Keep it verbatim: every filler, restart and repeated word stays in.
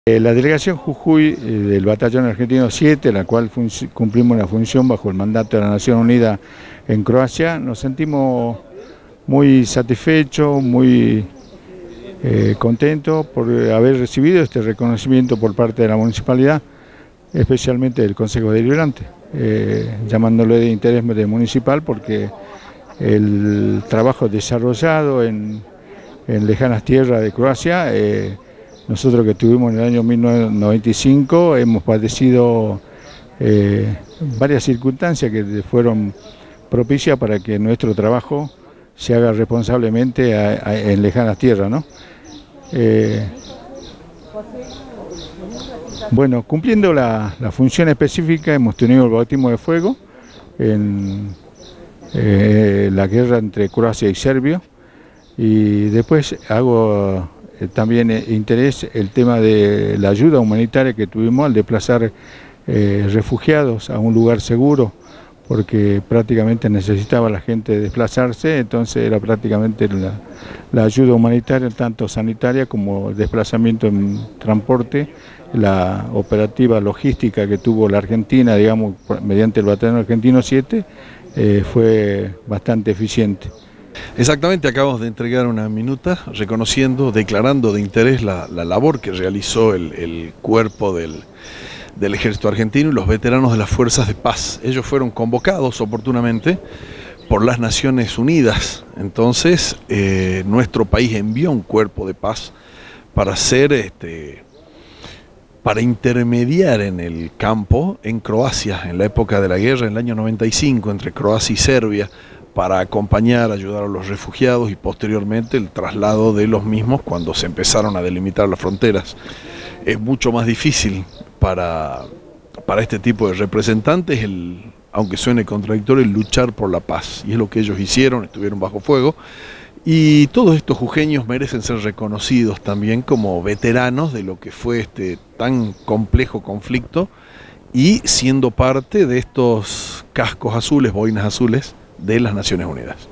Eh, La delegación Jujuy eh, del Batallón Argentino siete, la cual cumplimos una función bajo el mandato de la Nación Unida en Croacia, nos sentimos muy satisfechos, muy eh, contentos por haber recibido este reconocimiento por parte de la municipalidad, especialmente del Consejo Deliberante, eh, llamándolo de interés municipal porque el trabajo desarrollado en, en lejanas tierras de Croacia, eh, nosotros que estuvimos en el año mil novecientos noventa y cinco hemos padecido eh, varias circunstancias que fueron propicias para que nuestro trabajo se haga responsablemente a, a, en lejanas tierras, ¿no? Eh, bueno, cumpliendo la, la función específica, hemos tenido el bautismo de fuego en eh, la guerra entre Croacia y Serbia, y después hago eh, también eh, interés el tema de la ayuda humanitaria que tuvimos al desplazar eh, refugiados a un lugar seguro, porque prácticamente necesitaba la gente desplazarse, entonces era prácticamente la, la ayuda humanitaria, tanto sanitaria como el desplazamiento en transporte, la operativa logística que tuvo la Argentina, digamos, mediante el Batallón Argentino siete, eh, fue bastante eficiente. Exactamente, acabamos de entregar una minuta reconociendo, declarando de interés la, la labor que realizó el, el cuerpo del, del ejército argentino y los veteranos de las fuerzas de paz. Ellos fueron convocados oportunamente por las Naciones Unidas, entonces eh, nuestro país envió un cuerpo de paz para hacer, este, para intermediar en el campo en Croacia, en la época de la guerra, en el año noventa y cinco, entre Croacia y Serbia, para acompañar, ayudar a los refugiados y posteriormente el traslado de los mismos cuando se empezaron a delimitar las fronteras. Es mucho más difícil para, para este tipo de representantes, el, aunque suene contradictorio, el luchar por la paz. Y es lo que ellos hicieron, estuvieron bajo fuego. Y todos estos jujeños merecen ser reconocidos también como veteranos de lo que fue este tan complejo conflicto y siendo parte de estos cascos azules, boinas azules, de las Naciones Unidas.